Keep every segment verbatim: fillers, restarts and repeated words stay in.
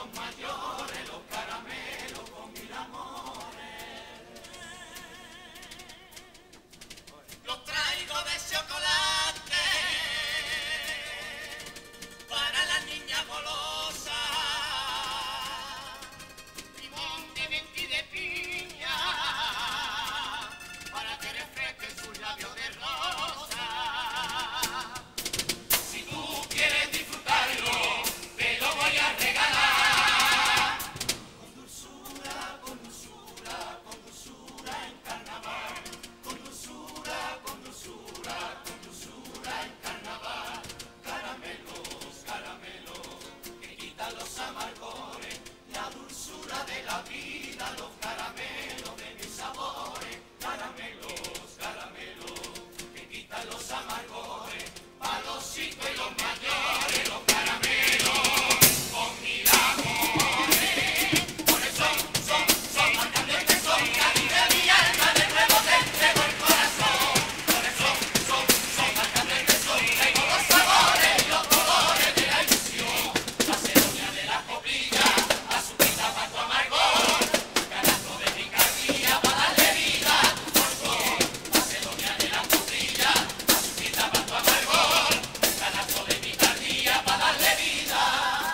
los mayores, los caramelos con mil amores. Los traigo de chocolate para las niñas golosas, limón de menta y de piña para que refresquen sus labios de rosa. Si tú quieres disfrutarlo, te lo voy a regalar con dulzura, con dulzura, con dulzura en carnaval, con dulzura, con dulzura, con dulzura en carnaval. Caramelos, caramelos, que quitan los amargores, la dulzura de la vida, los caramelos de mis sabores. Caramelos, caramelos, que quitan los amargores, pa' los chicos y los mayores, los caramelos con mil amores. Por eso son, son, más grandes que son, caribe mi alma, de nuevo te entrego el corazón. Por eso son, son, más grandes que son, tengo los sabores y los colores de la ilusión. Macedonia de la coplilla, azuquita pa' tu amargor, canasto de picardía pa' darle vida a tu folclor. Macedonia de la coplilla, azuquita pa' tu amargor, canasto de picardía pa' darle vida.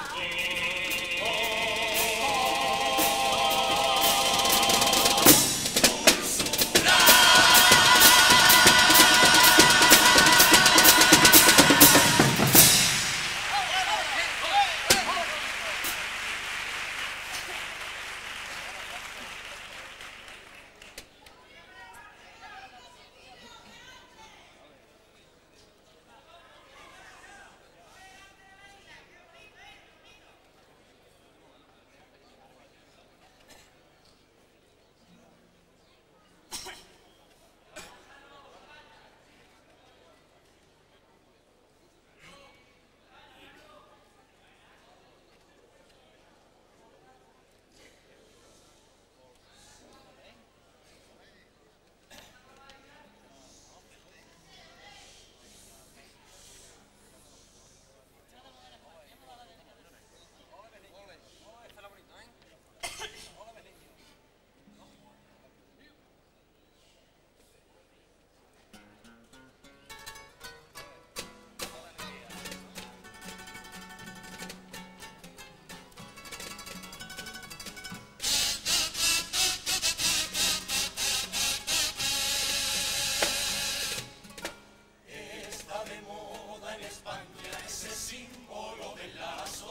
Está de moda en España ese símbolo del lazo,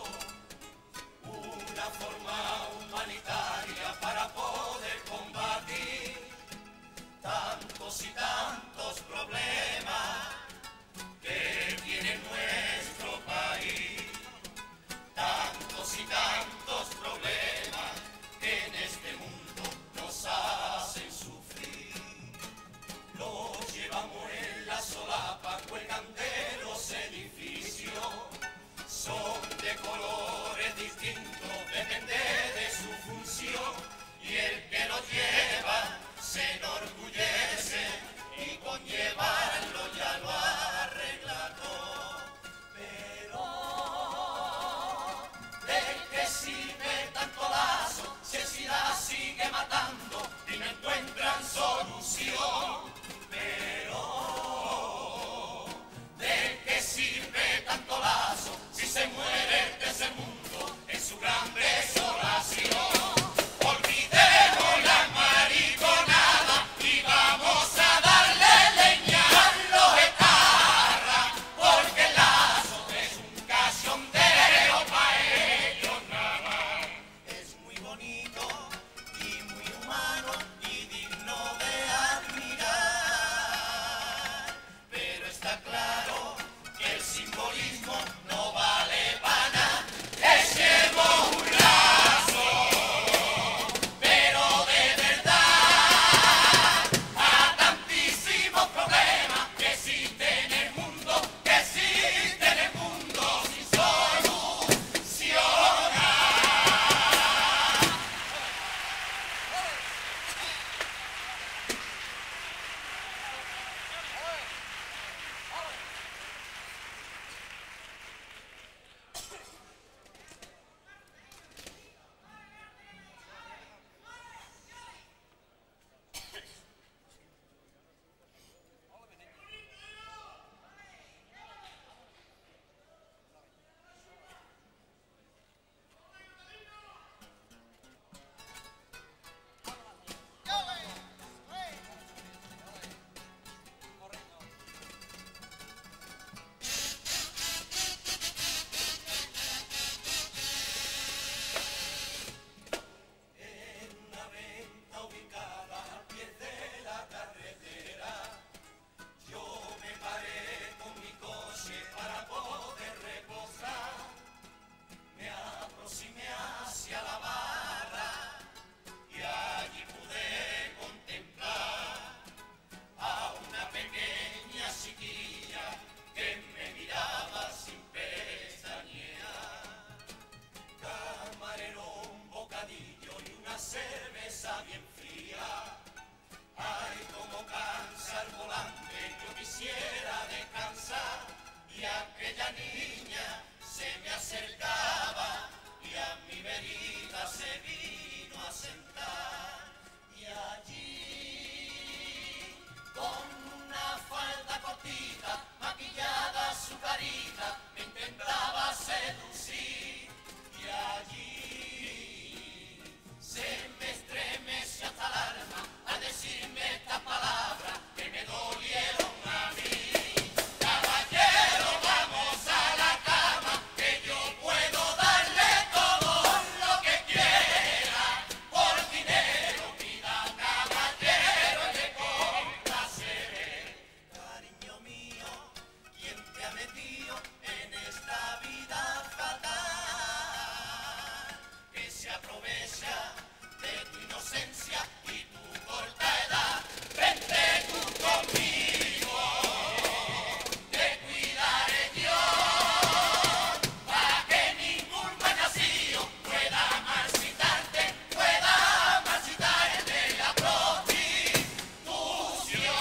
una forma humanitaria para poder combatir tantos y tantos problemas que tiene nuestro país. Tantos y tantos problemas que en este mundo nos hacen sufrir. Los llevamos en la solapa, cuelgan de los edificios, son de colores distintos, depende de su función, y el que los lleva se enorgullece y con llevarlo ya lo cerveza bien fría. Ay, cómo cansa el volante, yo quisiera descansar. Y aquella niña se me acercaba y a mi verita se vino a sentar. Y allí, con una falda cortita, maquillada su carita, me intentaba seducir. Y allí se me estremeció hasta el alma al decirme estas palabras que me dolieron a mí. Caballero, vamos a la cama, que yo puedo darle todo lo que quiera. Por dinero, vida, caballero, le complaceré. Cariño mío, ¿quién te ha metido en esta vida fatal? Que se aprovecha de tu inocencia y tu corta edad. Vente tú conmigo, te cuidaré yo, para que ningún mal nacido pueda marchitarte, pueda marchitarte la prostitución.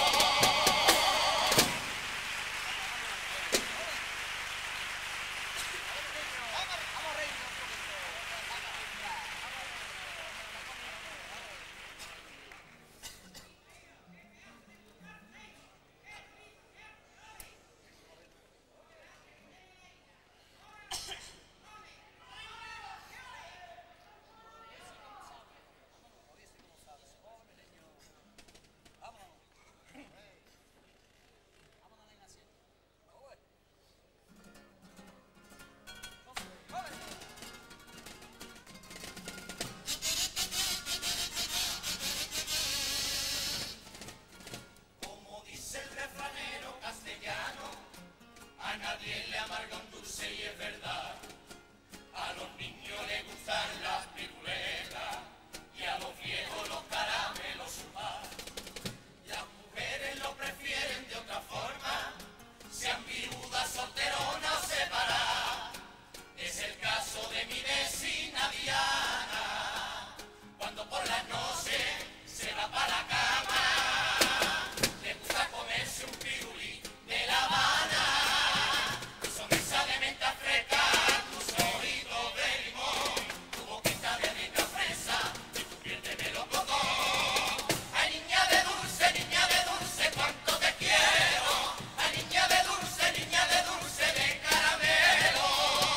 Como dice el refranero castellano, a nadie le amarga un dulce y es verdad. A los niños les gustan las piruletas y a los viejos los caramelos sujar. Las mujeres lo prefieren de otra forma, sean viudas, solteronas o separadas. Es el caso de mi vecina Diana, cuando por las noches se va para la cama. Le gusta comerse un pirulí de La Habana, tu sonrisa de menta fresca, tus ojitos de limón, tu boquita de rica fresa y tu piel de melocotón. Ay, niña de dulce, niña de dulce, cuánto te quiero. Ay, niña de dulce, niña de dulce, de caramelo.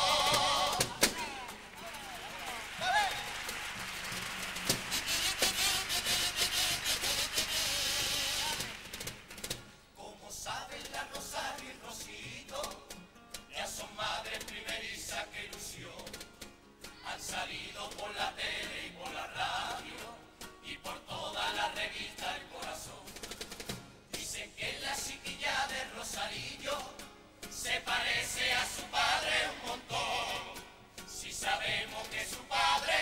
Como saben la Rosario y Rosito, ya son madres primerizas, que ilusión. Han salido por la tele y por la radio y por toda la revista El Corazón. Dicen que la chiquilla de Rosarillo se parece a su padre un montón. Si sabemos que su padre